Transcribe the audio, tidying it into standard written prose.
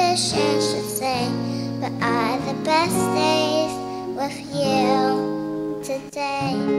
selfish and should say, but are the best days with you today.